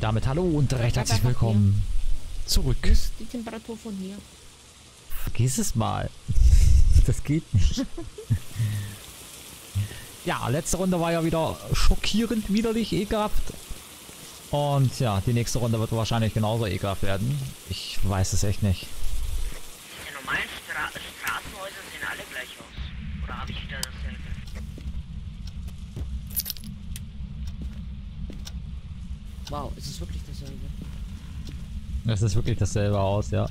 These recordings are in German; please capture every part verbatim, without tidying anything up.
damit hallo und recht herzlich willkommen zurück. Wie ist die Temperatur von hier? Vergiss es mal. Das geht nicht. Ja, letzte Runde war ja wieder schockierend widerlich ekelhaft. Und ja, die nächste Runde wird wahrscheinlich genauso ekelhaft werden. Ich weiß es echt nicht. Die normalen Stra Straßenhäuser sehen alle gleich aus. Oder habe ich wieder dasselbe? Wow, es ist wirklich dasselbe. Es ist wirklich dasselbe Haus, ja.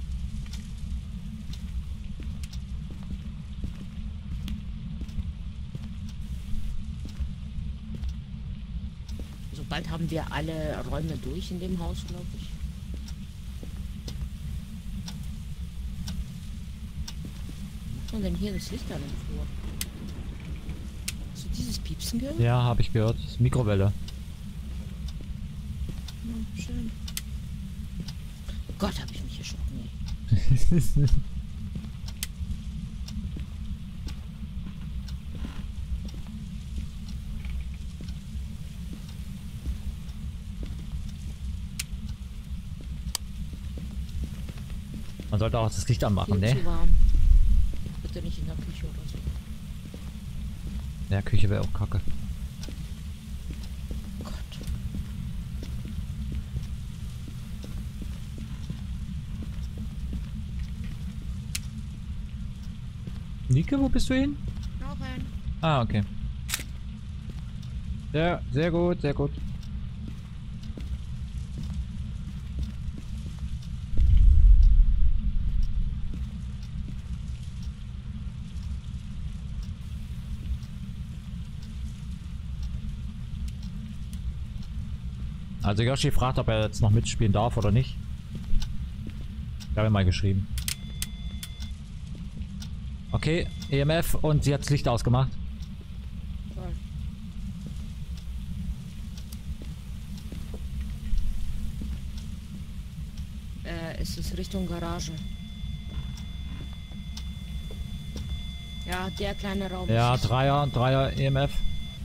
Sobald haben wir alle Räume durch in dem Haus, glaube ich. Was macht man denn hier das Licht an dem Flur? Hast du dieses Piepsen gehört? Ja, habe ich gehört. Das ist Mikrowelle. Ja, schön. Gott, habe ich mich erschrocken, ey. Man sollte auch das Licht anmachen, Viel ne? zu warm. Bitte nicht in der Küche oder so. Ja, Küche wäre auch kacke. Gott. Nike, wo bist du hin? Noch ein. Ah, okay. Sehr, sehr gut, sehr gut. Also Yoshi fragt, ob er jetzt noch mitspielen darf oder nicht. Ich habe ihm mal geschrieben. Okay, E M F und sie hat das Licht ausgemacht. Toll. Äh, ist es Richtung Garage? Ja, der kleine Raum. Ja, ist es. Dreier, Dreier E M F.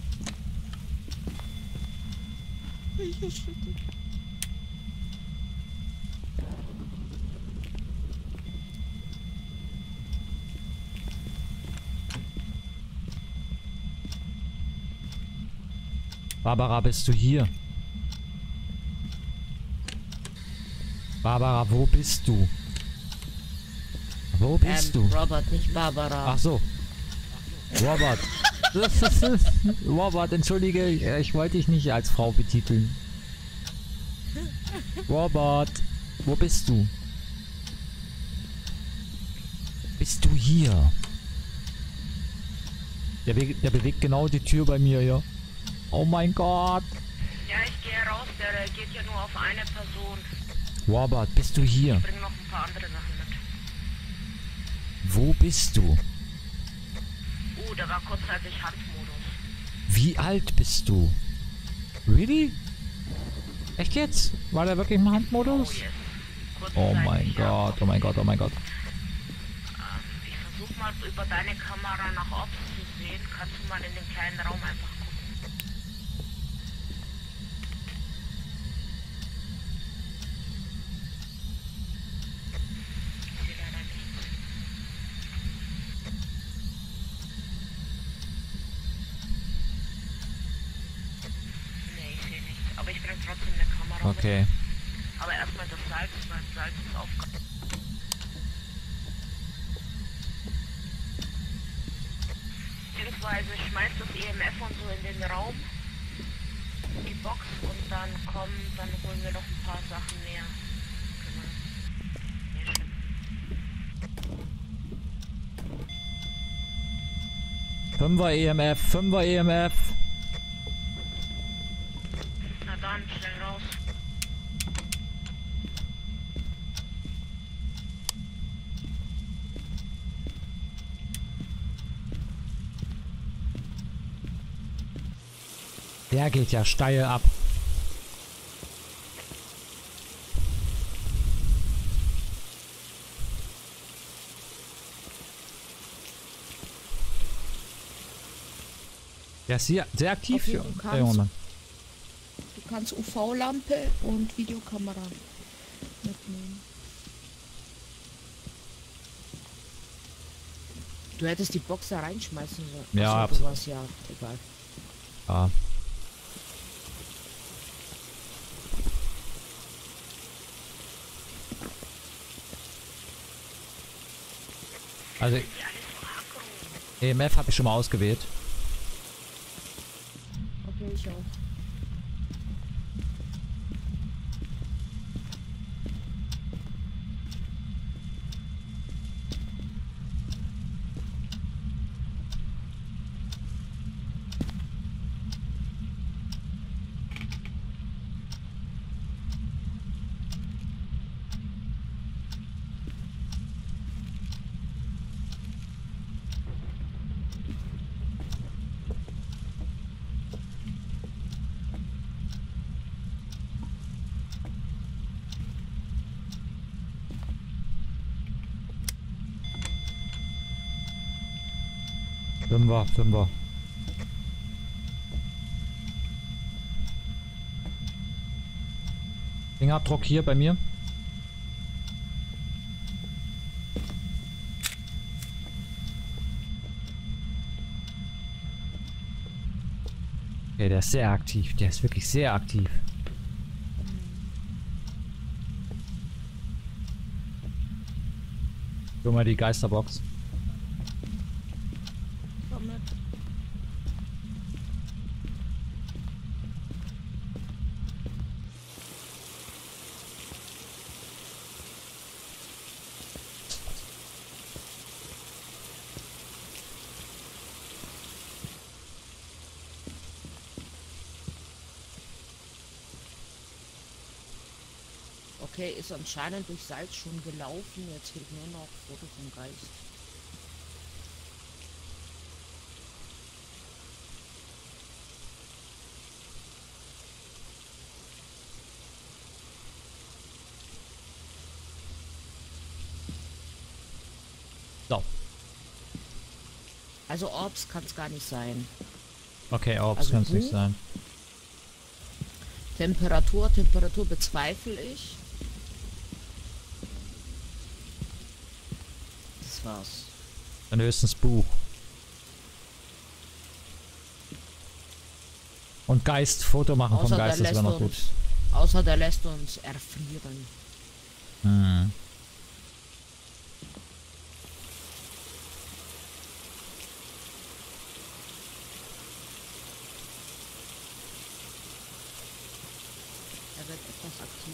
Welche Schritte? Barbara, bist du hier? Barbara, wo bist du? Wo bist ähm, du? Robert, nicht Barbara. Ach so. Robert. Robert, entschuldige, ich, ich wollte dich nicht als Frau betiteln. Robert, wo bist du? Bist du hier? Der, be der bewegt genau die Tür bei mir, ja. Oh mein Gott. Ja, ich gehe raus, der geht ja nur auf eine Person. Robert, bist du hier? Ich bringe noch ein paar andere Sachen mit. Wo bist du? Uh, da war kurzzeitig Handmodus. Wie alt bist du? Really? Echt jetzt? War der wirklich im Oh Handmodus? yes. Oh mein Kurzzeitig, ja. Gott, oh mein Gott, oh mein Gott. Ähm, ich versuche mal über deine Kamera nach Ops zu sehen. Kannst du mal in den kleinen Raum einfach gucken? Ich sehe leider nichts. Nee, ich sehe nichts. Aber ich bringe trotzdem eine Kamera mit. Okay. Aber erstmal das Salz, weil das Salz ist aufgegangen. Beziehungsweise schmeißt das E M F und so in den Raum, die Box, und dann kommen, dann holen wir noch ein paar Sachen mehr. Genau. Nee, schön. Fünfer E M F, Fünfer E M F. Na dann, schnell raus. Der geht ja steil ab. Der ist hier sehr aktiv, Okay, der du kannst- junge Mann. Du kannst U V-Lampe und Videokamera mitnehmen. Du hättest die Box da reinschmeißen sollen. Ja, Achso, du warst ja egal. Ja. Also E M F habe ich schon mal ausgewählt. Okay, ich auch. Fünfer, Fünfer. Fingerabdruck hier bei mir. Okay, der ist sehr aktiv. Der ist wirklich sehr aktiv. Guck mal die Geisterbox. Komm mit. Okay, ist anscheinend durch Salz schon gelaufen. Jetzt fehlt nur noch Foto vom Geist. So. Also Orbs kann es gar nicht sein. Okay, Orbs Also kann es du? nicht sein. Temperatur, Temperatur bezweifle ich. Das war's. Dann höchstens Buch. Und Geist, Foto machen vom Außer Geist, der das wäre lässt noch gut. uns, außer der lässt uns erfrieren. Hm. Er wird etwas aktiv.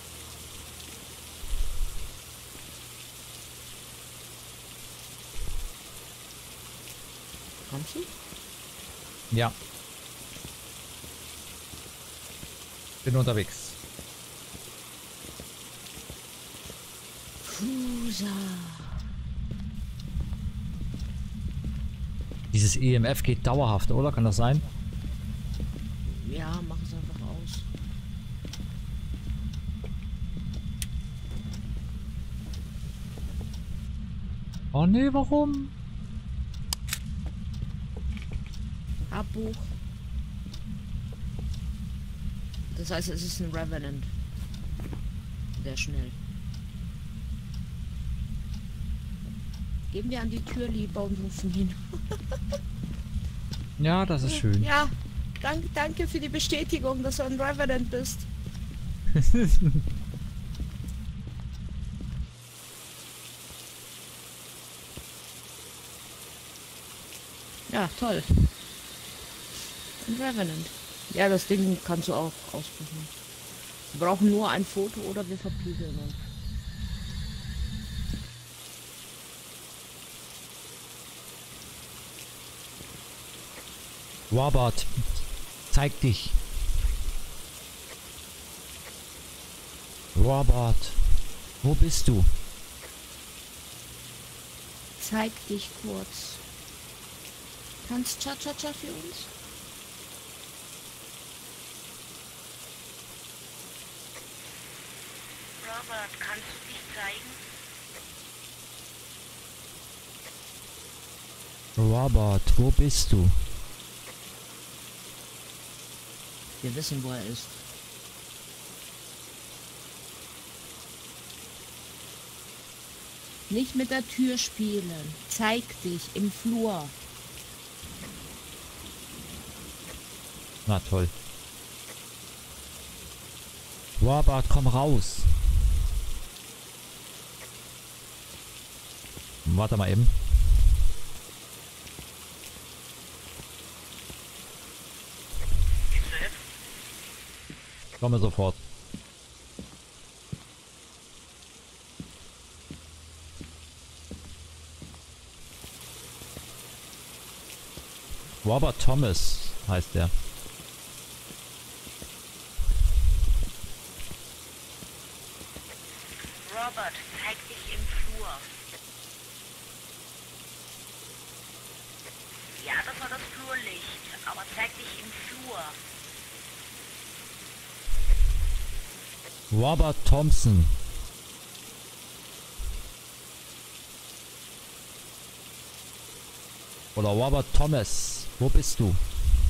Kommst du? Ja. Bin unterwegs. Fusa. Dieses E M F geht dauerhaft, oder? Kann das sein? Ja, mach es einfach aus. Oh nee, warum? Abbuch. Das heißt, es ist ein Revenant. Sehr schnell. Gehen wir an die Tür lieber und rufen ihn. Ja, das ist schön. Ja, danke, danke für die Bestätigung, dass du ein Revenant bist. Ja, toll. Ein Revenant. Ja, das Ding kannst du auch ausprobieren. Wir brauchen nur ein Foto oder wir verprügeln uns. Robert, zeig dich. Robert, wo bist du? Zeig dich kurz. Tanzt Cha-Cha-Cha für uns? Robert, kannst du dich zeigen? Robert, wo bist du? Wir wissen, wo er ist. Nicht mit der Tür spielen. Zeig dich im Flur. Na toll. Warbart, komm raus. Warte mal eben. Komme sofort. Robert Thomas heißt der. Robert, zeig dich im Flur. Ja, das war das Flurlicht, aber zeig dich im Flur. Robert Thompson. Oder Robert Thomas. Wo bist du?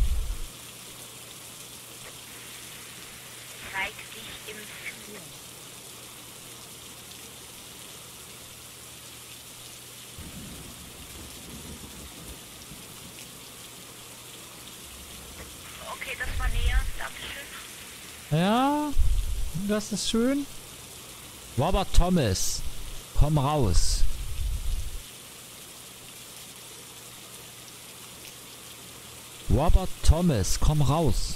Zeig dich im Flur. Okay, das war näher. Dankeschön. Ja, das ist schön. Robert Thomas, komm raus. Robert Thomas, komm raus.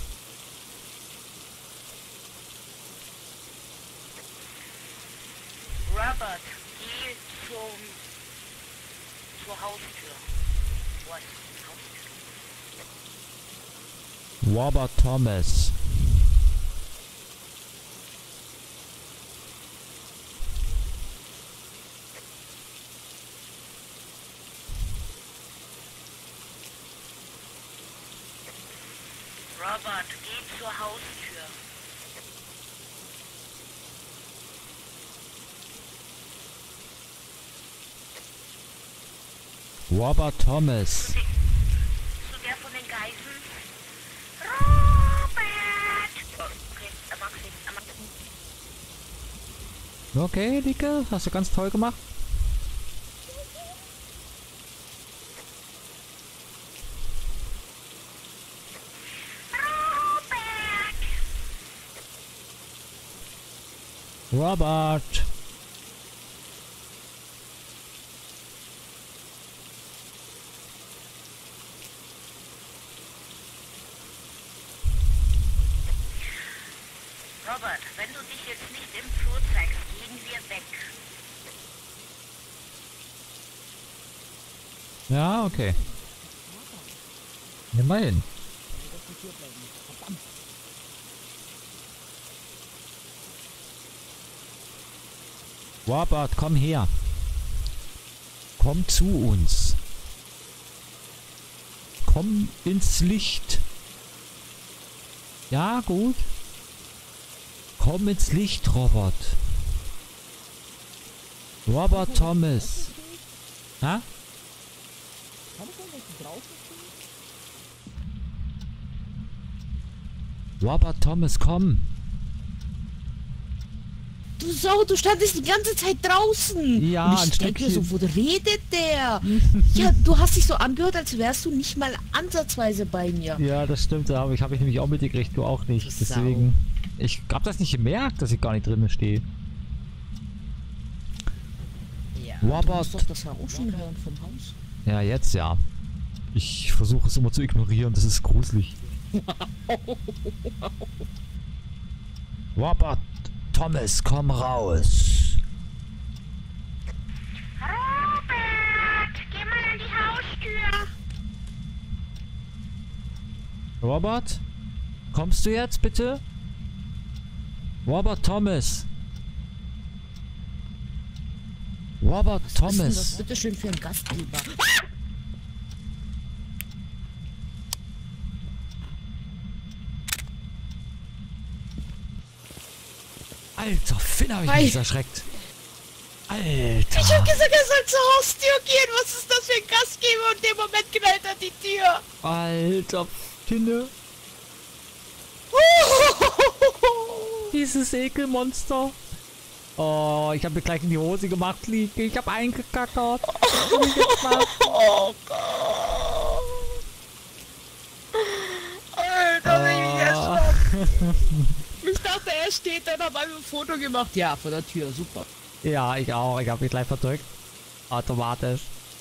Robert, geh zum zur Haustür. Wo ist die Haustür? Robert Thomas. Robert, geh zur Haustür. Robert Thomas. Zu der von den Geiseln. Robert! Oh, okay, er mag's nicht, er mag's nicht. Okay, Dicke, hast du ganz toll gemacht. Robert. Robert, wenn du dich jetzt nicht im Flur zeigst, gehen wir weg. Ja, okay. Nimm mal hin. Robert, komm her. Komm zu uns. Komm ins Licht. Ja, gut. Komm ins Licht, Robert. Robert Thomas. Ha? Robert Thomas, komm. Du Sau, du standest die ganze Zeit draußen. Ja, und ein ich denke mir so, Stückchen. wo redet der? Ja, du hast dich so angehört, als wärst du nicht mal ansatzweise bei mir. Ja, das stimmt, aber ich habe ich nämlich auch mitgekriegt, du auch nicht. Du Sau. Deswegen. Ich hab das nicht gemerkt, dass ich gar nicht drin stehe. Ja, Robert. du musst doch das Rauschen hören vom Haus. Ja, jetzt ja. Ich versuche es immer zu ignorieren, das ist gruselig. Robert Thomas, komm raus. Robert, geh mal an die Haustür. Robert? Kommst du jetzt bitte? Robert Thomas. Robert Was ist denn das Thomas. bitte schön für ein Gastgeber? Alter, Finn, hab ich Hi. mich erschreckt. Alter. Ich hab gesagt, er soll zur Haustür gehen. Was ist das für ein Gastgeber? Und in dem Moment knallt er die Tür. Alter, Finne. Dieses Ekelmonster. Oh, ich habe mir gleich in die Hose gemacht, Lieke. Ich habe eingekackert. Was soll ich jetzt machen? Oh Gott. Alter, wie ich jetzt stopp. Ich dachte, er steht, dann habe ich ein Foto gemacht. Ja, vor der Tür, super. Ja, ich auch. Ich habe mich gleich verdrückt. Automatisch.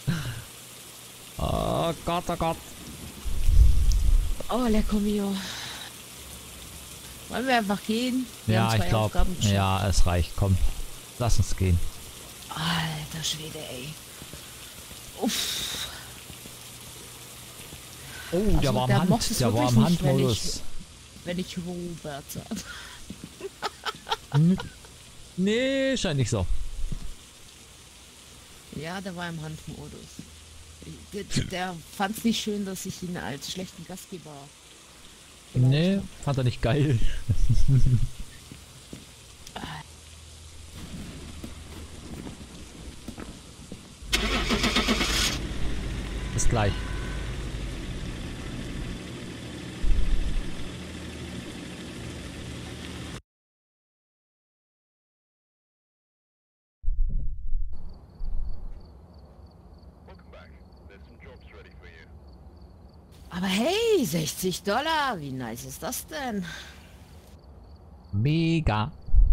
Oh Gott, oh Gott. Oh, lecker mio. Wollen wir einfach gehen? Wir Ja, haben zwei ich glaube. Aufgaben geschafft. Ja, es reicht. Komm. Lass uns gehen. Alter Schwede, ey. Uff. Oh, Also, der war der im mochte es Hand. Der war wirklich im nicht, wenn Handmodus. Wenn ich Robert sage. Hm. Nee, scheint nicht so. Ja, der war im Handmodus. Der, der fand es nicht schön, dass ich ihn als schlechten Gastgeber... Nee, fand er nicht geil. Bis gleich. Aber hey, sechzig Dollar, wie nice ist das denn? Mega.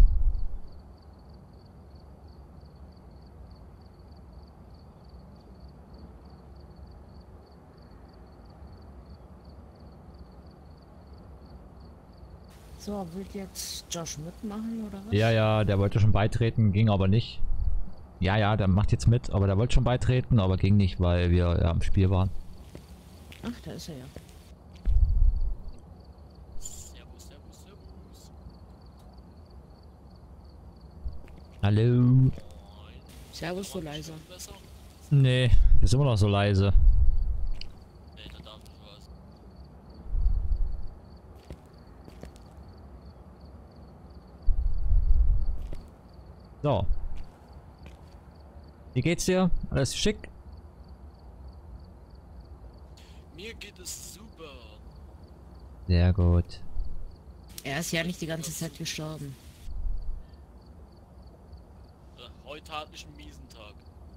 So, will jetzt Josh mitmachen oder was? Ja, ja, der wollte schon beitreten, ging aber nicht. Ja, ja, der macht jetzt mit, aber der wollte schon beitreten, aber ging nicht, weil wir ja im Spiel waren. Ach, da ist er ja. Servus, servus, servus. Hallo. Servus, so leise. Besser? Nee, ist immer noch so leise. Nee, da darf nicht was. So. Wie geht's dir? Alles schick? Mir geht es super. Sehr gut. Er ist ja nicht die ganze Zeit gestorben. Äh, heute hatte ich einen miesen Tag.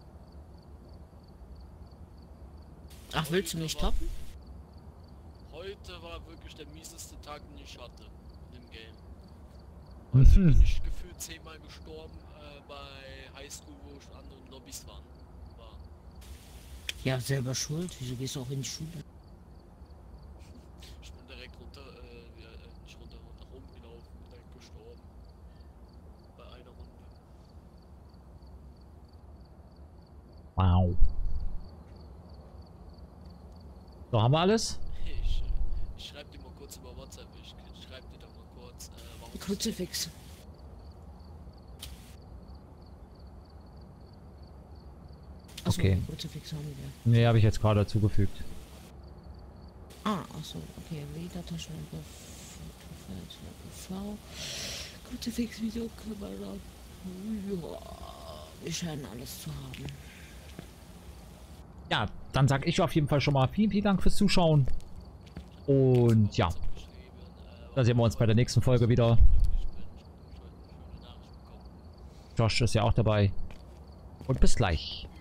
Ach, willst du mich Heute war- toppen? Heute war wirklich der mieseste Tag, den ich hatte im Game. Heute bin Mhm. ich gefühlt zehnmal gestorben äh, bei Highschool, wo ich in anderen Lobbys waren, war. Ja, selber schuld. Wieso gehst du auch in die Schule? Ich bin direkt runter, äh, ja, äh, nicht runter, nach oben gelaufen, bin direkt gestorben. Bei einer Runde. Wow. So, haben wir alles? Ich, äh, ich schreib dir mal kurz über WhatsApp, ich, ich schreib dir da mal kurz, äh, warum... Kruzifix. Achso, Okay. Kruzifix haben wir. Nee, habe ich jetzt gerade dazugefügt. Ah, achso, okay. Reader-Taschenlampe, V, Kruzifix, Videokamera. Ja, wir scheinen alles zu haben. Ja, dann sag ich auf jeden Fall schon mal vielen, vielen Dank fürs Zuschauen. Und ja, dann sehen wir uns bei der nächsten Folge wieder. Josh ist ja auch dabei. Und bis gleich.